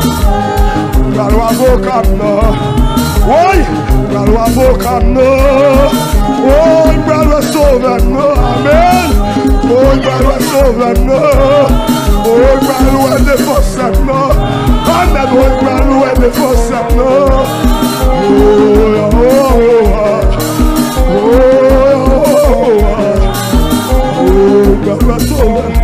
Galwa Bokano. Oi, Galwa Bokano. Oi, Galwa Sovano. Amen. Oi, Galwa Sovano. Oi, Galwa Defosano. Amen. Oi, Galwa Defosano. Galwa Sovano.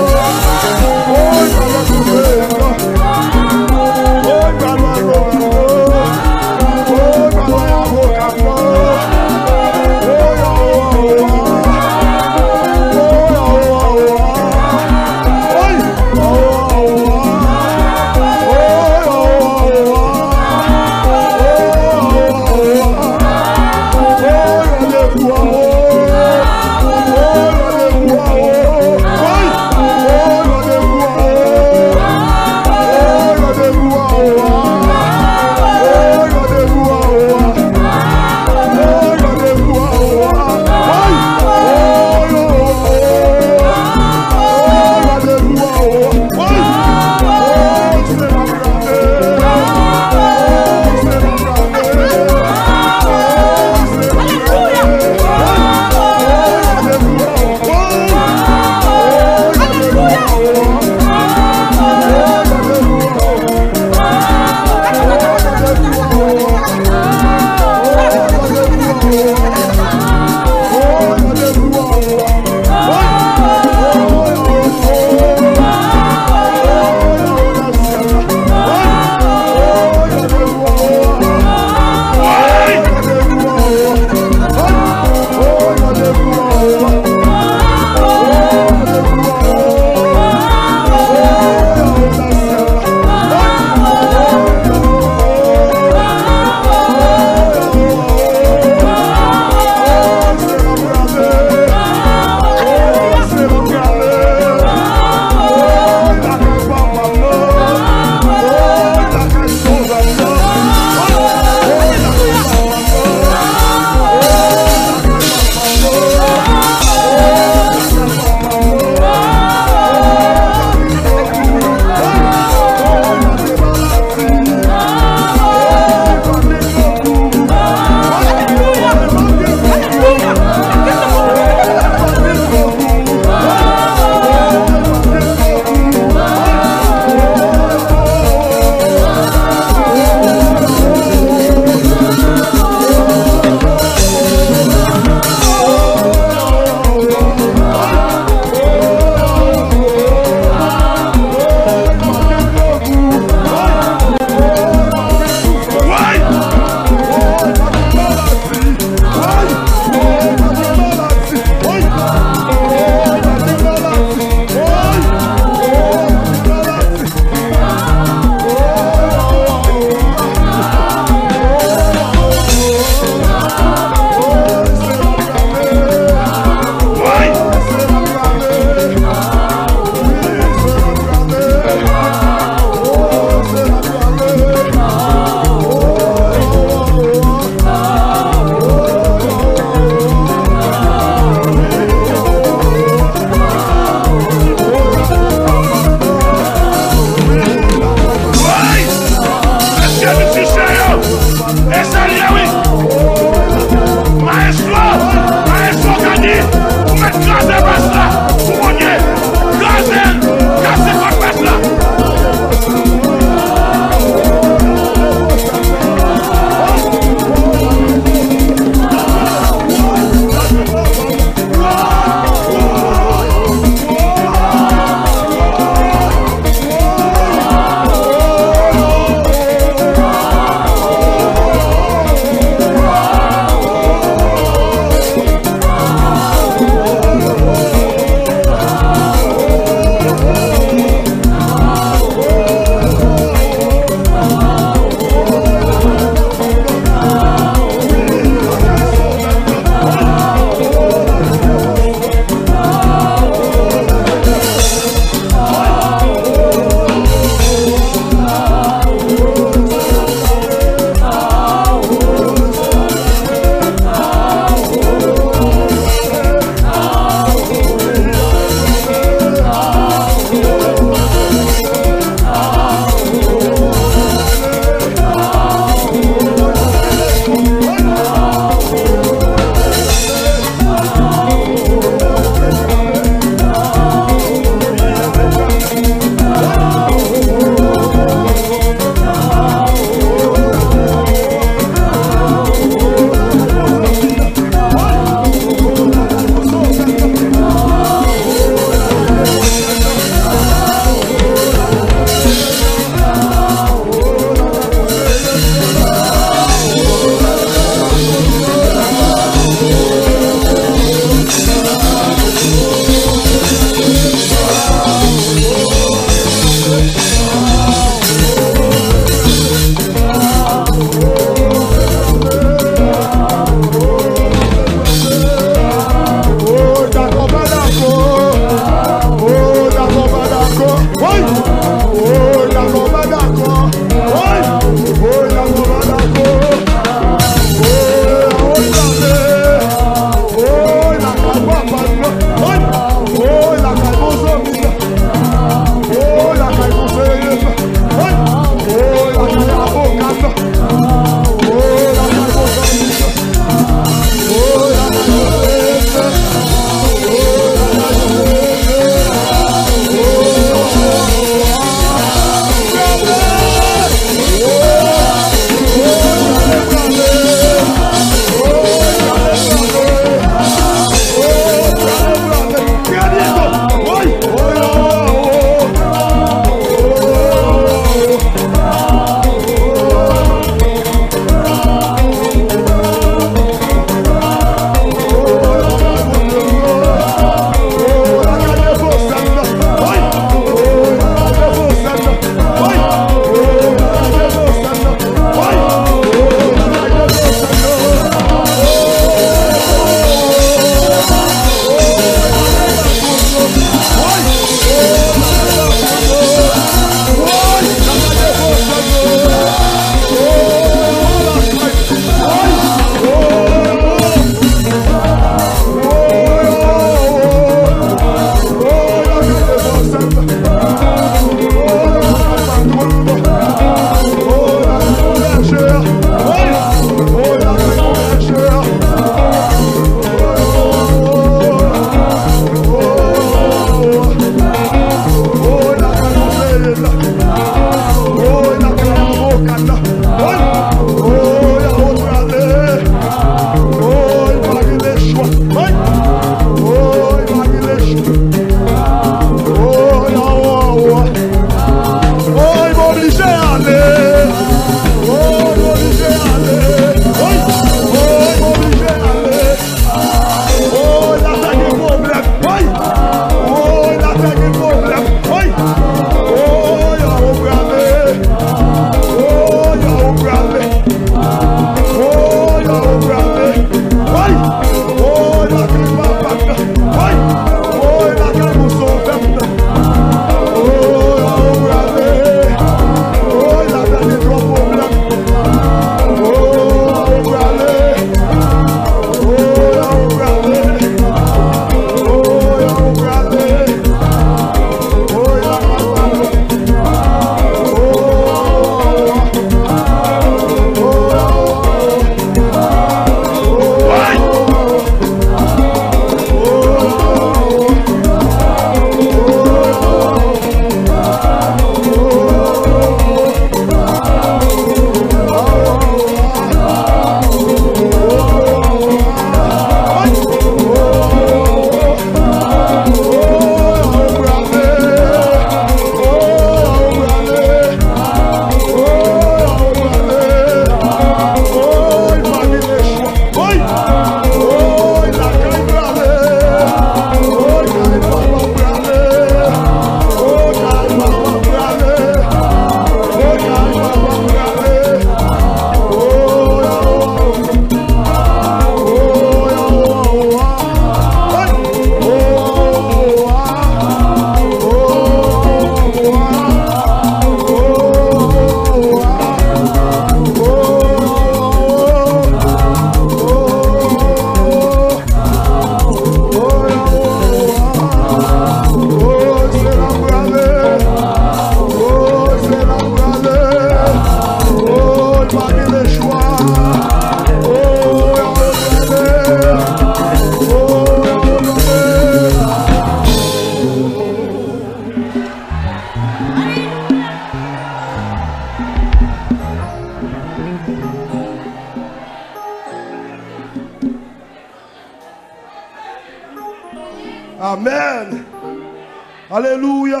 Amen. Alléluia.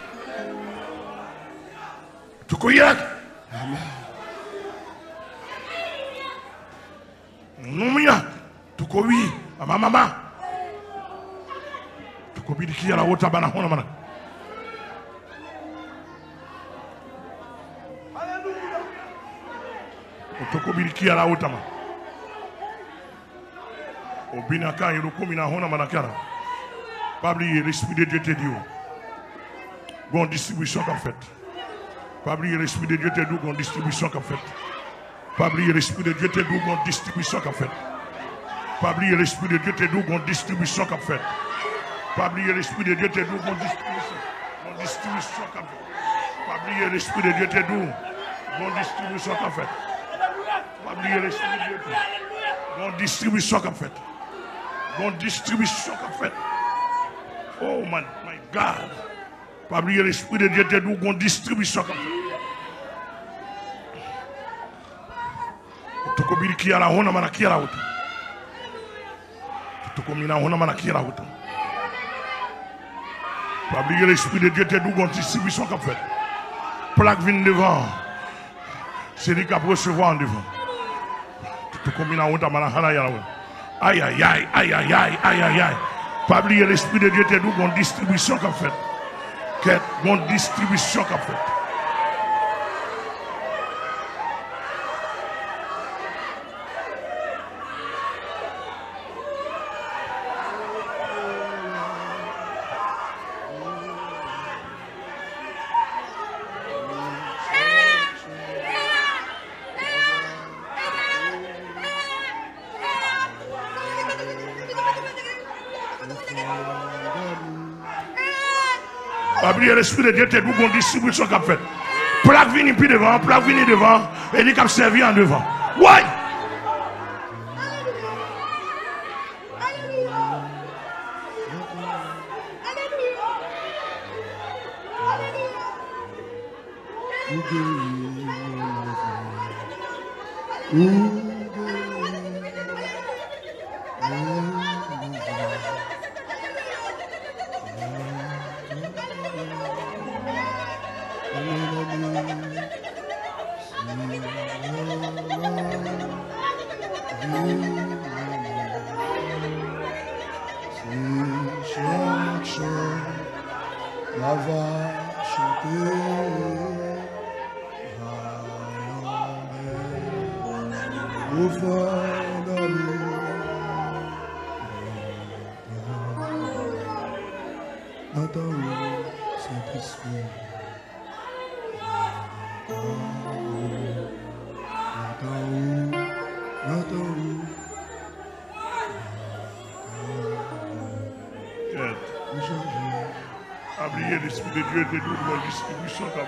Tu connais? Amen. Non, mais tu connais? Maman. Tu connais qui a la haute abana? Alléluia. Tu connais qui a la haute abana? Au binaka, il y a un pas oublier l'esprit de Dieu te dit. Bonne distribution qu'a fait. Pas oublier l'esprit de Dieu te dit. Bonne distribution qu'a fait. Pas oublier l'esprit de Dieu te dit. Bonne distribution qu'a fait. Pas oublier l'esprit de Dieu te dit. Bonne distribution qu'a fait. Pas oublier l'esprit de Dieu te dit. Bonne distribution qu'a fait. Pas oublier l'esprit de Dieu te dit. Bonne distribution qu'a fait. Pas oublier l'esprit de Dieu te dit. Bonne distribution qu'a fait. Bonne distribution qu'a fait. Oh my God. Pas oublier l'esprit de Dieu te dit. Bonne distribution qu'a fait. Tu connais qui a la honte, mais qui a la honte. Tu connais la honte, mais qui a la honte. Pas oublier l'esprit de Dieu te dit. Bonne distribution qu'a fait. Plaque vient devant. C'est lui qui a recevoir en devant. Tu connais la honte, mais qui a la honte. Aïe, aïe, aïe, aïe, aïe, aïe, aïe, aïe, aïe. Pas oublier l'esprit de Dieu te dit. Bonne distribution qu'a fait. Quelle bonne distribution qu'a fait. L'esprit de Dieu te dit qu'on distribution qu'a fait. Plaque vini puis devant, plaque vini devant, et il a servi en devant. Ouais! Oubliez l'esprit de Dieu de nous dans la distribution qu'a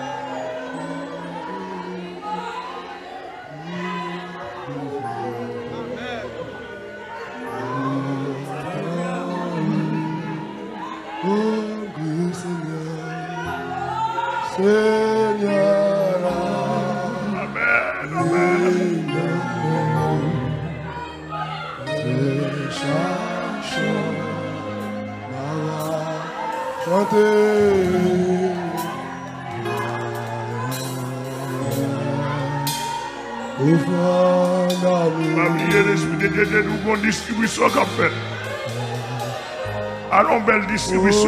distribution qu'a fait. Allons, belle distribution.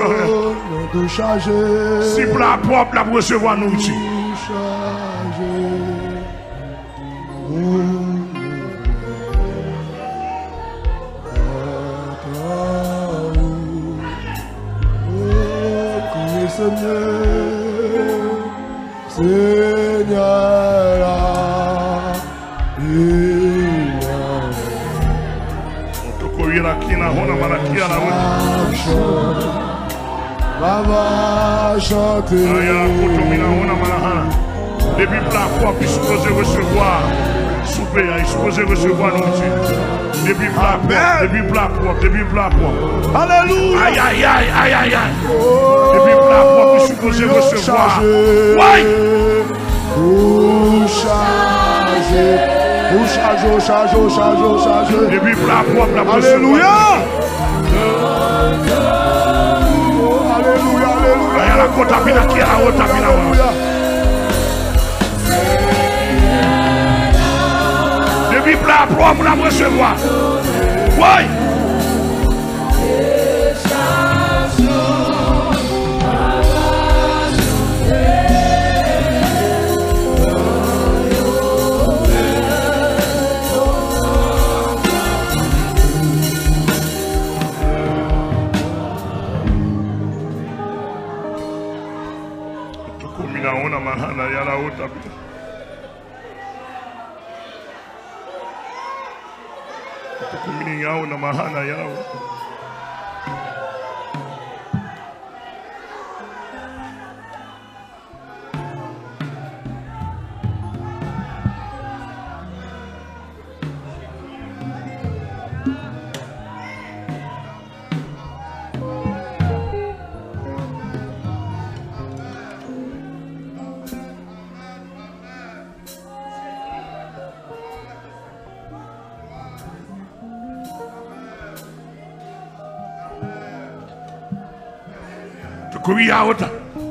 Si plat propre, la recevoir nous. Depuis plat propre, il supposé recevoir. Souper, il supposé recevoir nous. Depuis plat propre, depuis plat propre, depuis plat propre. Alléluia. Aïe, aïe, aïe, aïe, aïe, aïe. Depuis plat propre, il supposé recevoir. Oui. Charge. Depuis plat propre, la Alléluia. kota pina kia la ota pina wa. Depuis plat pour la recevoir. Oui. Tukumina mahana yala ota pina. Tukumini yao na mahana yao. Kuya ota.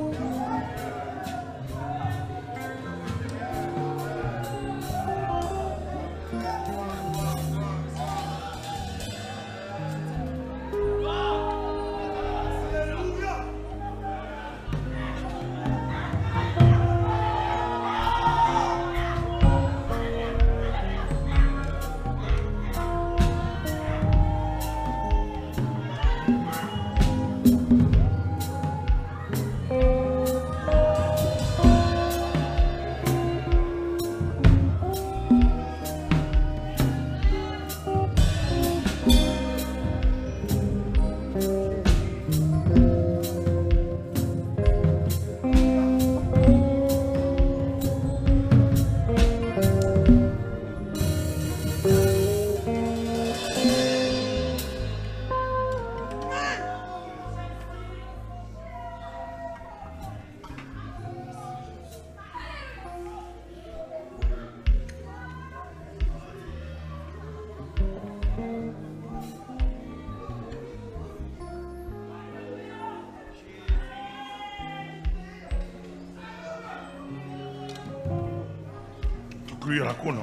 Tukuya hakuna.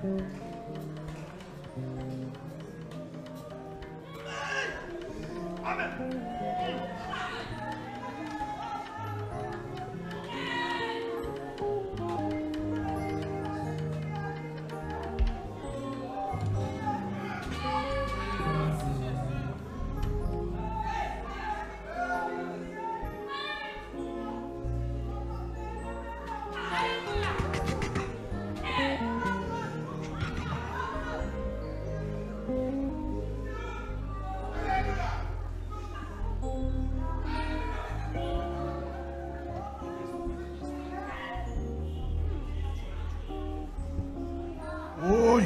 Oi.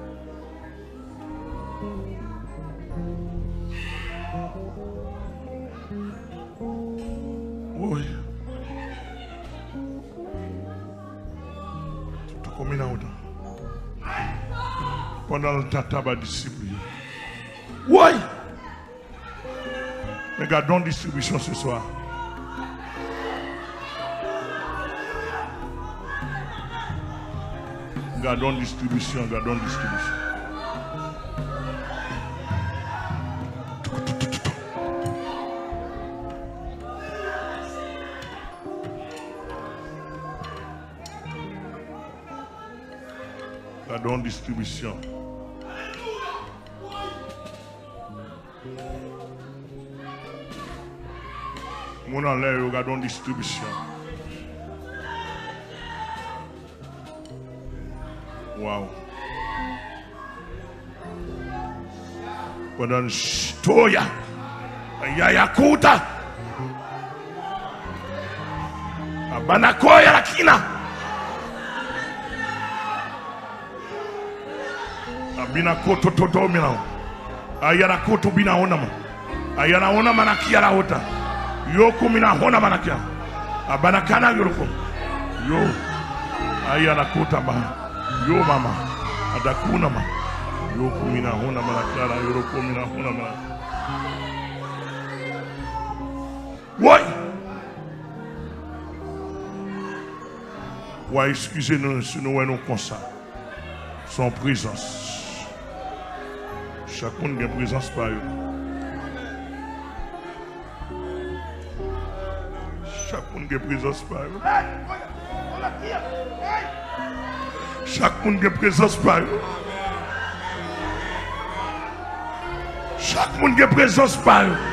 Oi. Tu combines là autant. Pendant le tabac disciple. Oui. Regardons distribution ce soir. Gardons distribution, gardons distribution. Gardons distribution. Mon en l'air, gardons distribution. Wow. Pendant stoya, yayakuta, abanakoya lakina, abinakoto toto mina, ayanakoto bina onama, ayana manakia la ota, yoku mina hona manakia, abanakana yoroko, yo, ayanakuta ba. Yo mama, adakuna ma, yo kumina hona malakara, yo kumina hona malakara. Why? Ouais, excusez-nous si nous voyons comme ça. Son présence. Chaque monde a une présence par eux. Chaque monde a une présence par eux. Chaque monde a une présence par eux. Chaque monde a une présence par eux.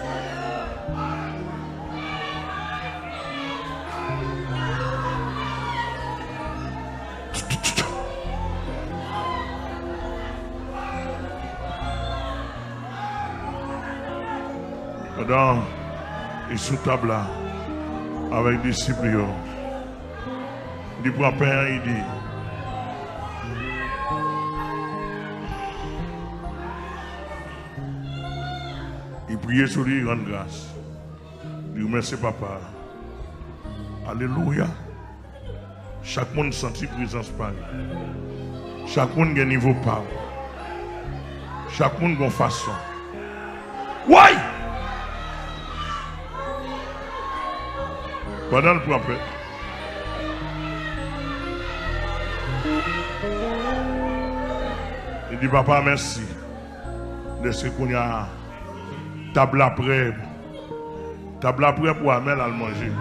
Pendant et sous table là, avec des disciples, il prend pain, il dit. Il priait sur lui, il rend grâce. Il remercie papa. Alléluia. Chaque monde sentit présence par lui. Chaque monde a un niveau par. Chaque monde a une façon. Ouais! Pendant le prophète. Il dit papa merci. De ce qu'on a table après. Table après pour Amel à le manger.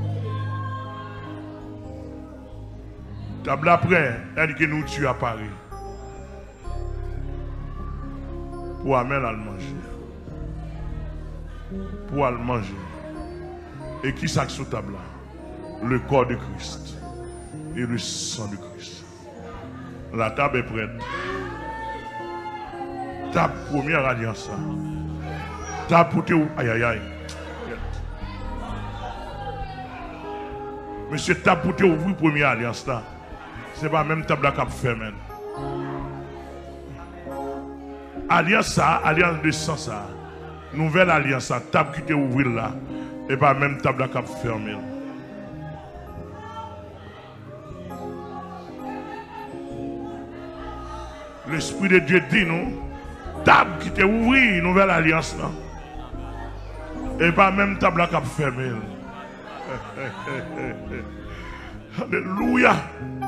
Table après, elle que nous tue à Paris. Pour Amel à le manger. Pour le manger. Et qui s'axe sur table là? Le corps de Christ et le sang de Christ. La table est prête. Table première alliance. Table pour te... Aïe aïe aïe. Monsieur, table pour te ouvrir première alliance là. Ce n'est pas même table qui a fait même. Alliance ça, alliance de sang ça. Nouvelle alliance ça, table qui te ouvrir là. Et pas même table qui a fermé. L'Esprit de Dieu dit nous, table qui t'a ouvert, nouvelle alliance là. Et pas même table qui a fermé. Alléluia.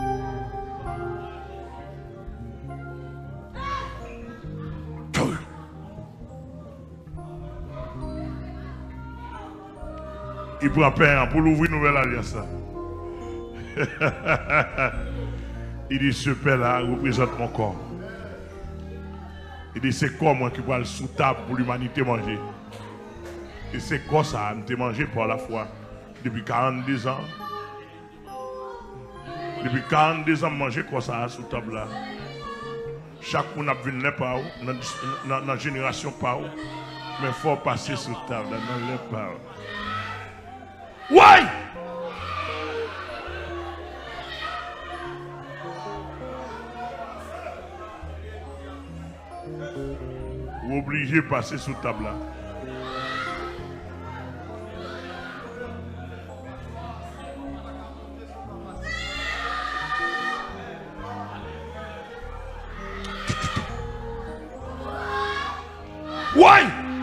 Il prend pain pour l'ouvrir nouvelle alliance. Il dit ce pain-là représente mon corps. Il dit c'est corps moi qui va le sous table pour l'humanité manger. Et c'est quoi ça, nous mangé par la foi depuis 42 ans. Depuis 42 ans, manger quoi ça sous table là. Chaque monde a venu par dans la génération par mais il faut passer sous table dans le par. Ouais! Vous obligez de passer sous table là. Ouais!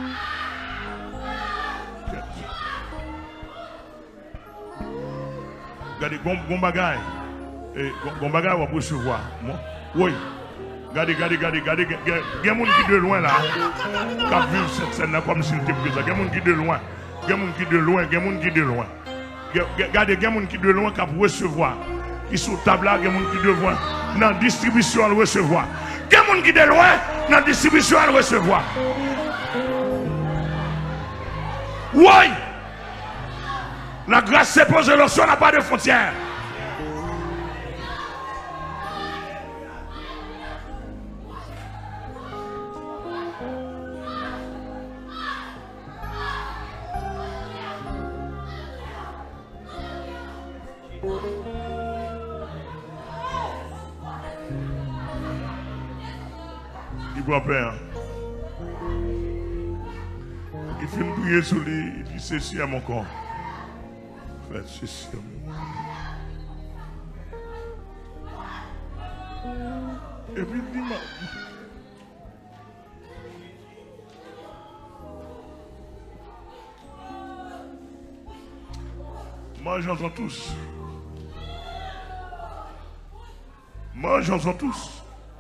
Regardez, bon bagaille. Bon bagaille, on va recevoir. Oui. Regardez. Il y a des gens qui de loin là. Qui vivent cette scène là comme s'il était présent. Il y a des gens qui de loin. Il y a des gens qui de loin. Il y a des gens qui de loin. Regardez, il y a des gens qui de loin qui vont recevoir. Ils sont table là, il y a des gens qui de loin. Dans la distribution, à recevoir. Il y a des gens qui de loin. Dans la distribution, à recevoir. Oui! La grâce sépose de l'onction n'a pas de frontières. Il prend peur. Il fait une prière sur lui, il dit ceci à mon corps. Faites ceci à mon corps. Et puis il dit, moi j'entends tous. Mangeons-en tous.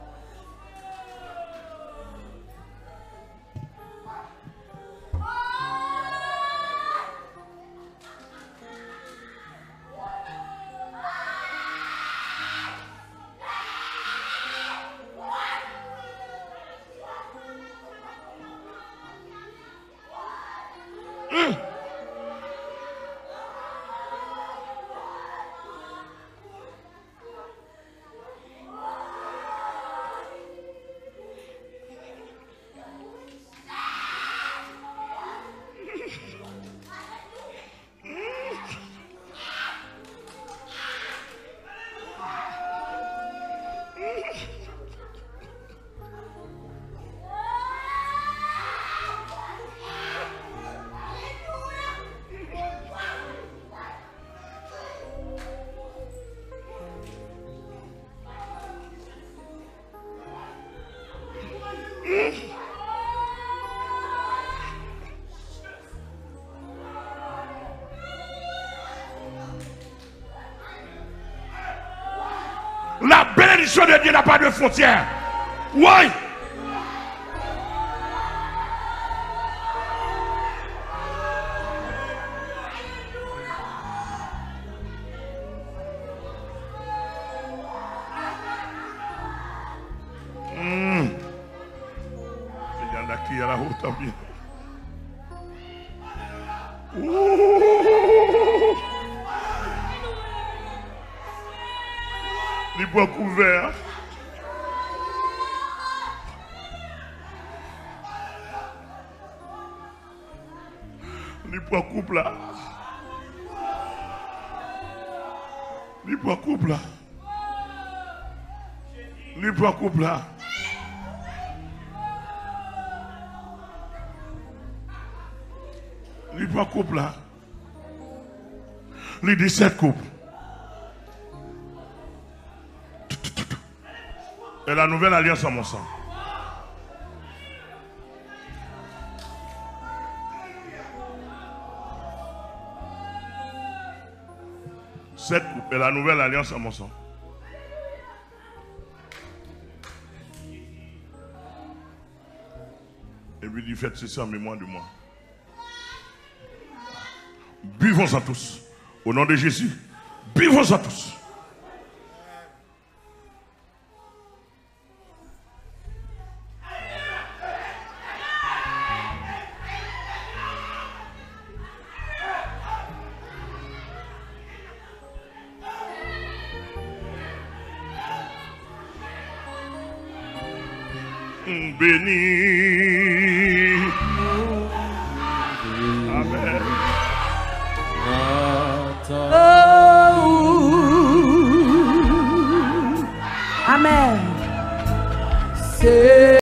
La bénédiction de Dieu n'a pas de frontières. Oui. Il y en a qui à la haute bien. Les bois couverts. Les bois couple là. Les bois couple là. Les bois couple là. Les bois couple là. Les 17 couples. Et la nouvelle alliance à mon sang. Cette coupe est la nouvelle alliance à mon sang. Et puis il fait ceci en mémoire de moi. Buvons-en tous. Au nom de Jésus, buvons-en tous. Béni